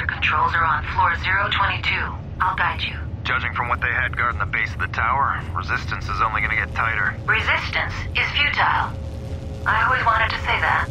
elevator controls are on floor 022. I'll guide you. Judging from what they had guarding the base of the tower, resistance is only gonna get tighter. Resistance is futile. I always wanted to say that.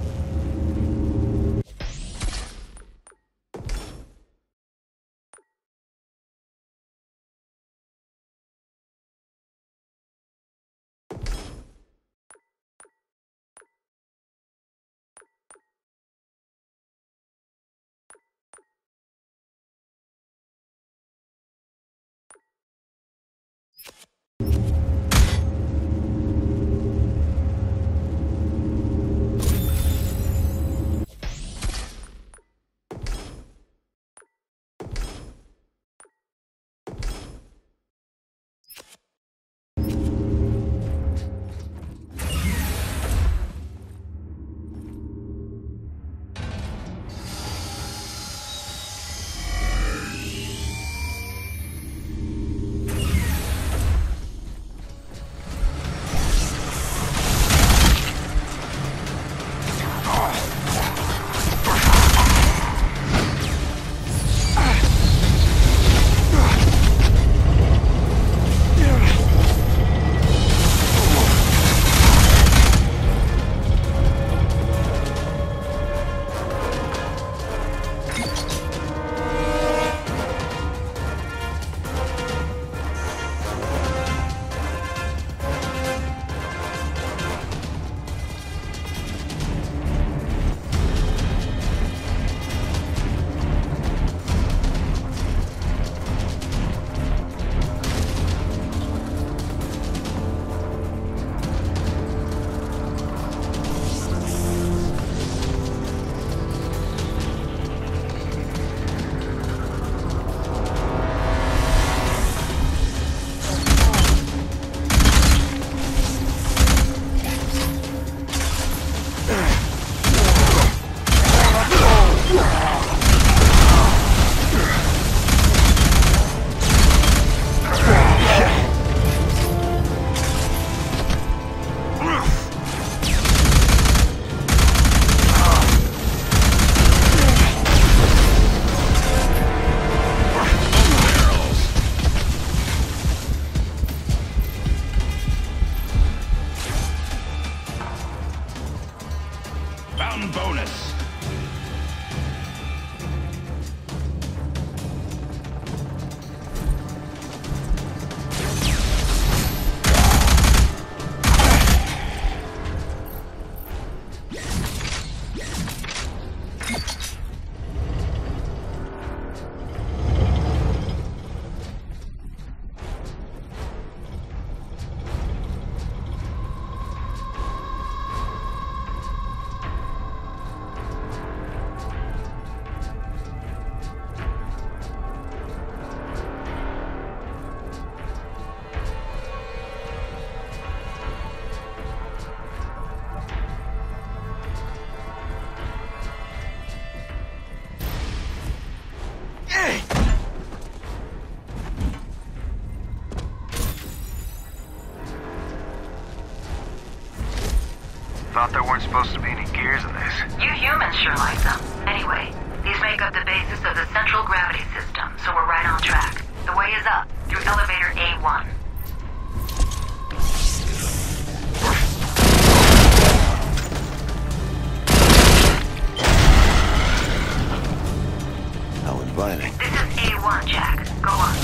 Bonus. Thought there weren't supposed to be any gears in this. You humans sure like them. Anyway, these make up the basis of the central gravity system, so we're right on track. The way is up, through elevator A1. How inviting. This is A1, Jack. Go on.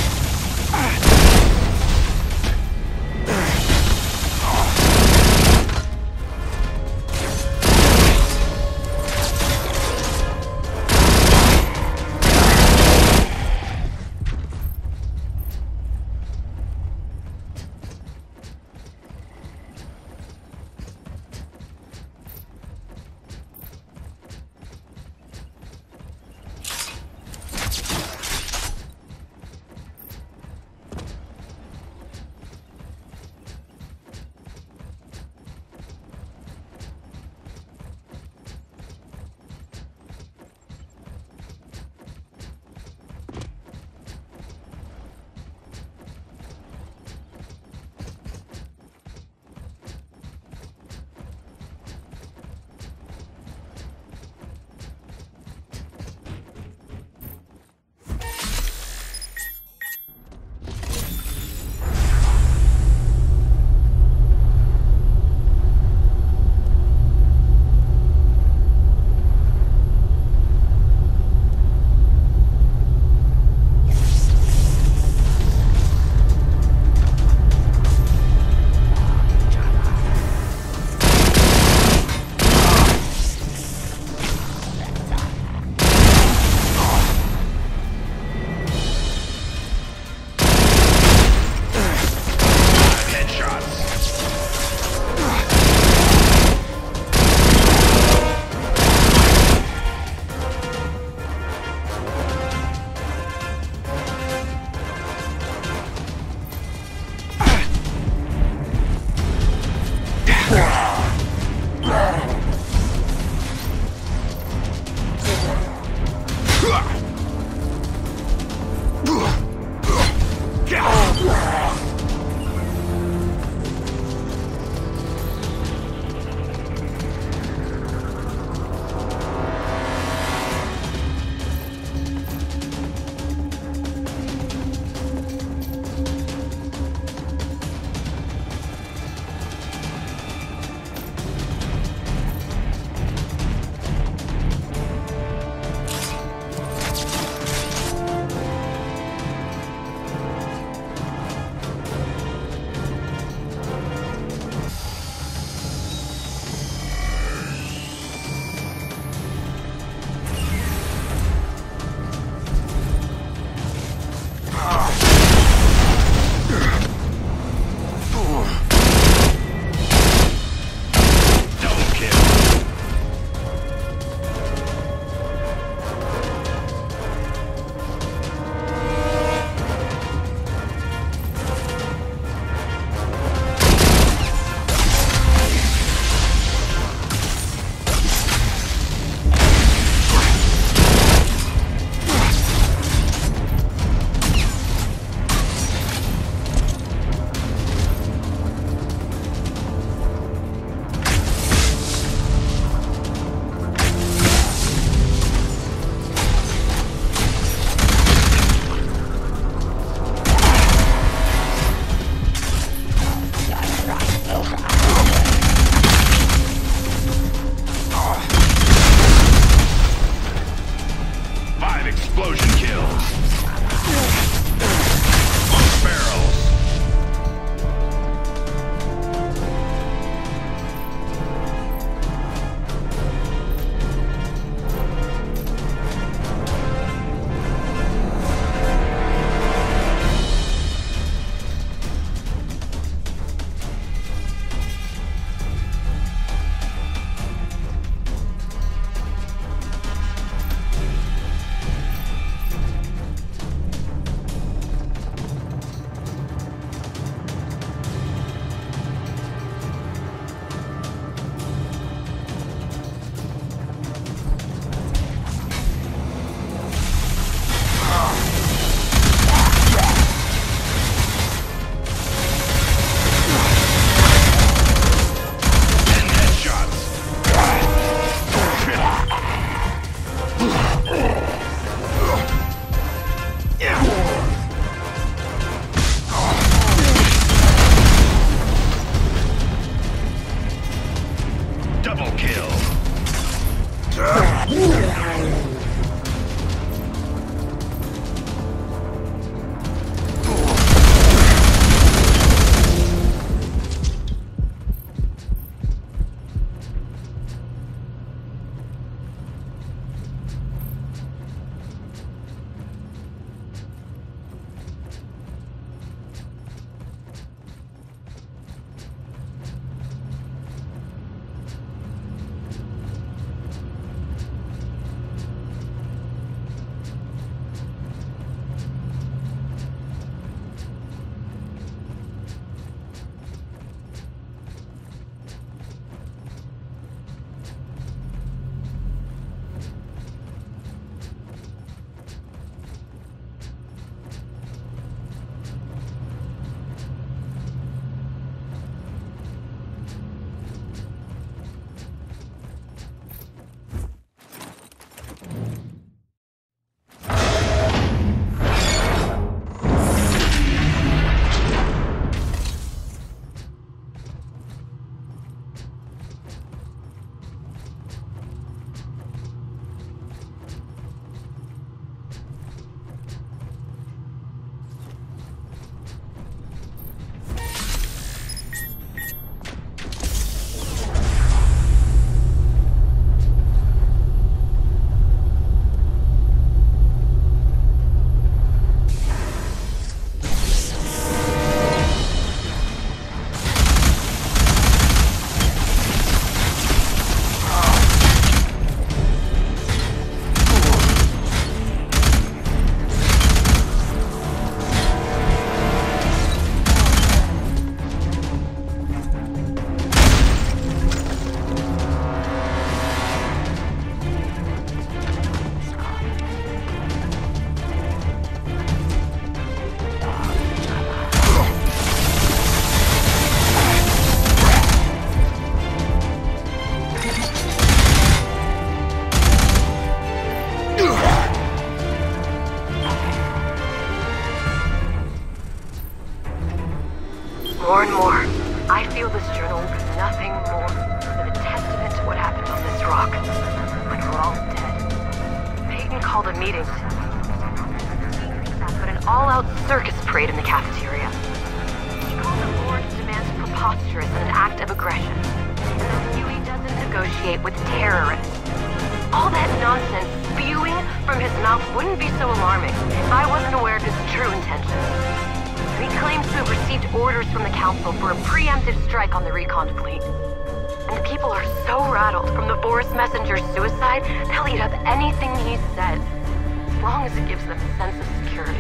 kill. More and more, I feel this journal is nothing more than a testament to what happened on this rock. When we're all dead. Peyton called a meeting but an all-out circus parade in the cafeteria. He called the board's demands preposterous and an act of aggression. And Huey doesn't negotiate with terrorists. All that nonsense spewing from his mouth wouldn't be so alarming if I wasn't aware of his true intentions. He claims to have received orders from the Council for a preemptive strike on the recon fleet. And the people are so rattled from the Forest Messenger's suicide, they'll eat up anything he says, as long as it gives them a sense of security.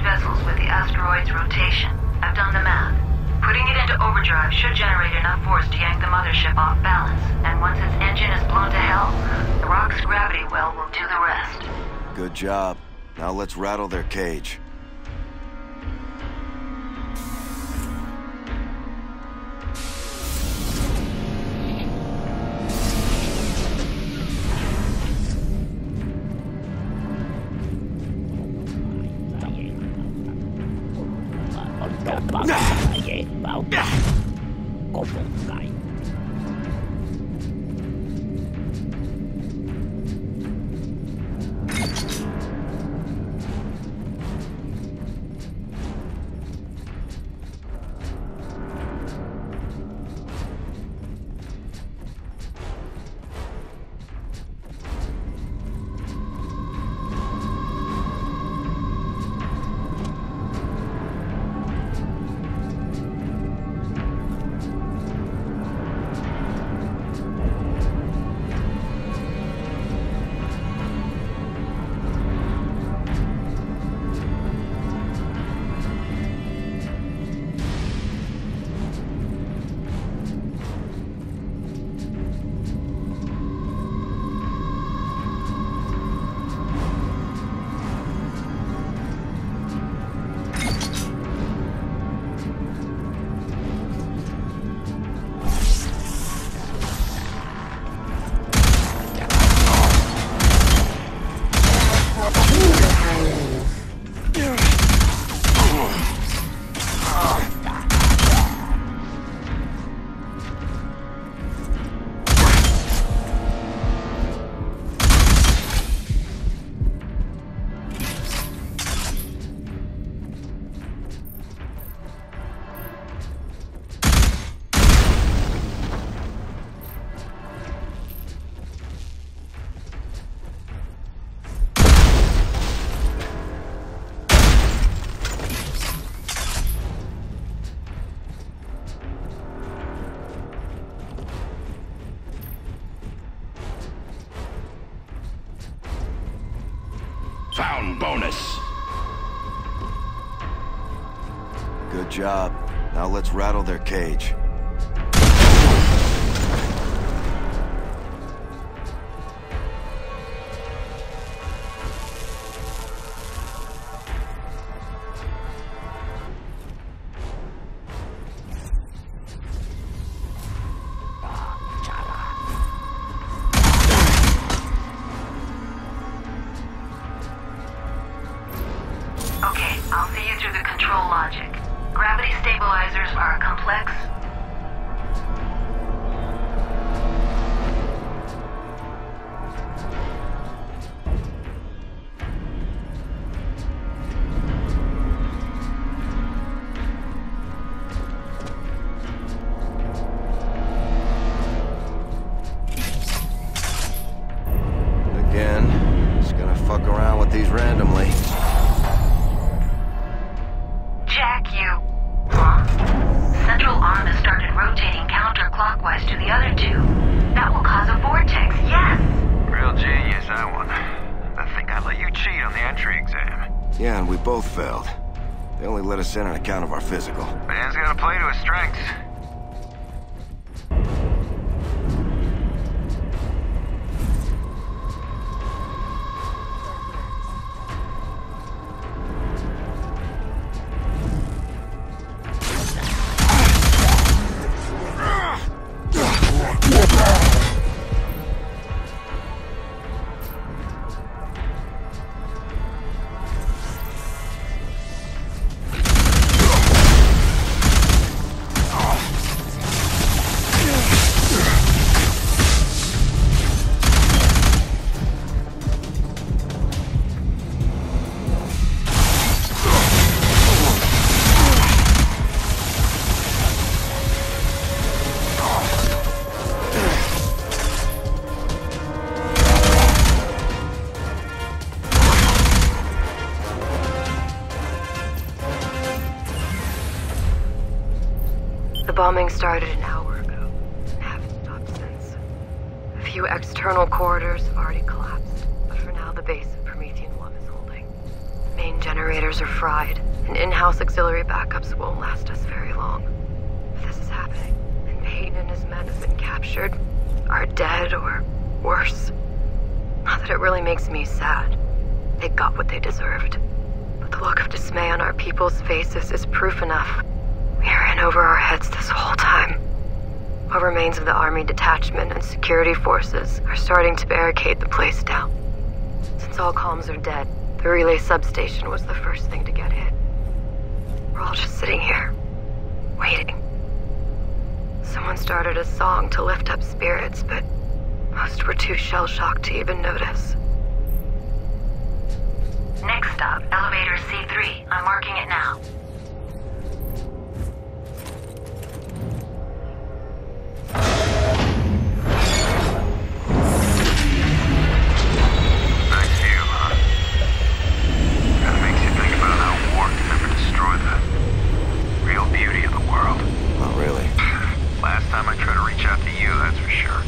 vessels with the asteroid's rotation. I've done the math. Putting it into overdrive should generate enough force to yank the mothership off balance. And once its engine is blown to hell, the rock's gravity well will do the rest. Good job. Now let's rattle their cage. Found bonus. Good job. Now let's rattle their cage. I'll see you through the control logic. Gravity stabilizers are complex. Again, just gonna fuck around with these randomly. Central arm has started rotating counterclockwise to the other two. That will cause a vortex, yes! Real genius, that one. I think I let you cheat on the entry exam. Yeah, and we both failed. They only let us in on account of our physical. Man's gotta play to his strengths. The bombing started an hour ago. Haven't stopped since. A few external corridors have already collapsed, but for now the base of Promethean 1 is holding. Main Generators are fried, and in-house auxiliary backups won't last us very long. If this is happening, and Payton and his men have been captured, are dead, or worse. Not that it really makes me sad. They got what they deserved. But the look of dismay on our people's faces is proof enough. We are in over our heads this whole time. What remains of the Army detachment and security forces are starting to barricade the place down. Since all comms are dead, the relay substation was the first thing to get hit. We're all just sitting here, waiting. Someone started a song to lift up spirits, but most were too shell-shocked to even notice. Next stop, elevator C3. I'm marking it now. Nice view, huh? Kinda makes you think about how war can never destroy the real beauty of the world. Not really. Last time I tried to reach out to you, that's for sure.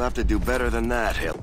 You'll have to do better than that, Hill.